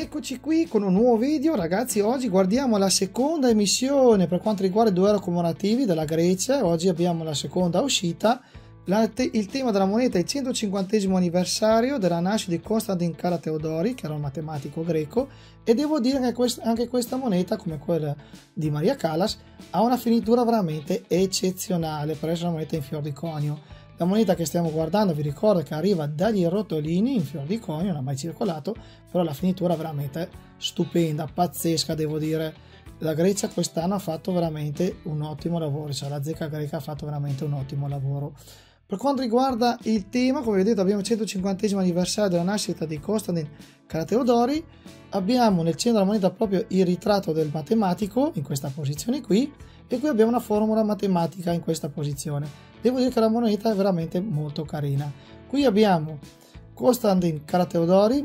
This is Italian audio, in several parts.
Eccoci qui con un nuovo video, ragazzi. Oggi guardiamo la seconda emissione per quanto riguarda i 2 euro commemorativi della Grecia. Oggi abbiamo la seconda uscita. Il tema della moneta è il 150° anniversario della nascita di Constantin Karateodori, che era un matematico greco, e devo dire che anche questa moneta, come quella di Maria Callas, ha una finitura veramente eccezionale per essere una moneta in fior di conio. La moneta che stiamo guardando, vi ricordo che arriva dagli rotolini in fior di conio, non ha mai circolato, però la finitura è veramente stupenda, pazzesca, devo dire. La Grecia quest'anno ha fatto veramente un ottimo lavoro, cioè la zecca greca ha fatto veramente un ottimo lavoro. Per quanto riguarda il tema, come vedete abbiamo il 150° anniversario della nascita di Constantin Karateodori, abbiamo nel centro della moneta proprio il ritratto del matematico in questa posizione qui, e qui abbiamo una formula matematica in questa posizione. Devo dire che la moneta è veramente molto carina. Qui abbiamo Constantin Karateodori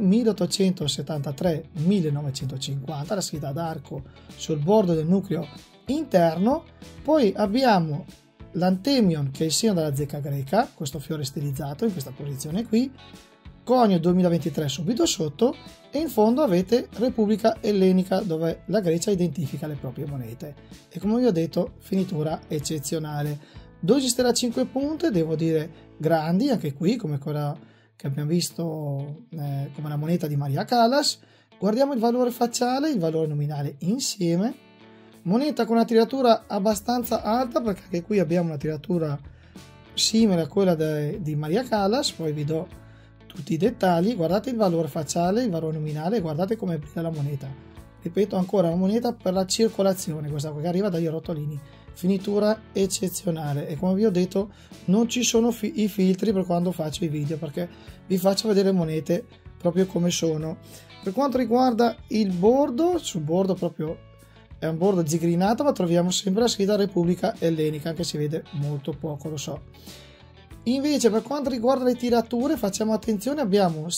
1873-1950, la scritta ad arco sul bordo del nucleo interno. Poi abbiamo l'Antemion, che è il segno della zecca greca, questo fiore stilizzato in questa posizione qui, conio 2023 subito sotto, e in fondo avete Repubblica Ellenica, dove la Grecia identifica le proprie monete. E come vi ho detto, finitura eccezionale. 12 stelle a 5 punte, devo dire grandi, anche qui come quella che abbiamo visto come la moneta di Maria Callas. Guardiamo il valore facciale, il valore nominale insieme. Moneta con una tiratura abbastanza alta, perché anche qui abbiamo una tiratura simile a quella di Maria Callas. Poi vi do tutti i dettagli. Guardate il valore facciale, il valore nominale, guardate come brilla la moneta. Ripeto ancora, la moneta per la circolazione, questa qua che arriva dagli rotolini. Finitura eccezionale, e come vi ho detto non ci sono i filtri per quando faccio i video, perché vi faccio vedere le monete proprio come sono. Per quanto riguarda il bordo, sul bordo proprio è un bordo zigrinato, ma troviamo sempre la scritta Repubblica Ellenica, anche se si vede molto poco, lo so. Invece per quanto riguarda le tirature facciamo attenzione, abbiamo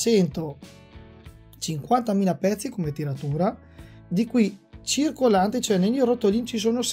750.000 pezzi come tiratura, di cui circolante, cioè negli rotolini ci sono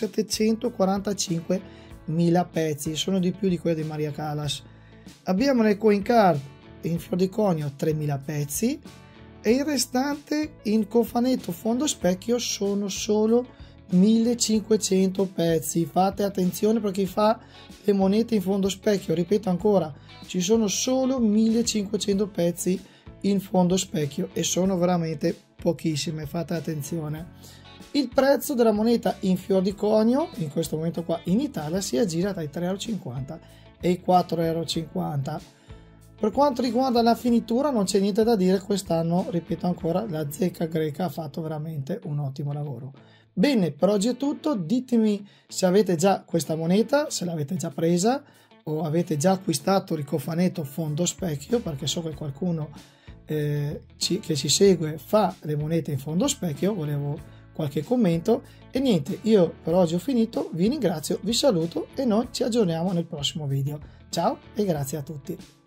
745.000 pezzi, sono di più di quelli di Maria Callas. Abbiamo nel coin card in fior di conio 3.000 pezzi, e il restante in cofanetto fondo specchio sono solo 1.500 pezzi. Fate attenzione per chi fa le monete in fondo specchio, ripeto ancora, ci sono solo 1.500 pezzi in fondo specchio e sono veramente pochissime, fate attenzione. Il prezzo della moneta in fior di conio in questo momento qua in Italia si aggira tra i 3,50 € e i 4,50 €. Per quanto riguarda la finitura non c'è niente da dire, quest'anno, ripeto ancora, la zecca greca ha fatto veramente un ottimo lavoro. Bene, per oggi è tutto. Ditemi se avete già questa moneta, se l'avete già presa o avete già acquistato il cofanetto fondo specchio, perché so che qualcuno che ci segue fa le monete in fondo specchio. Volevo qualche commento. E niente, io per oggi ho finito, vi ringrazio, vi saluto e noi ci aggiorniamo nel prossimo video. Ciao e grazie a tutti.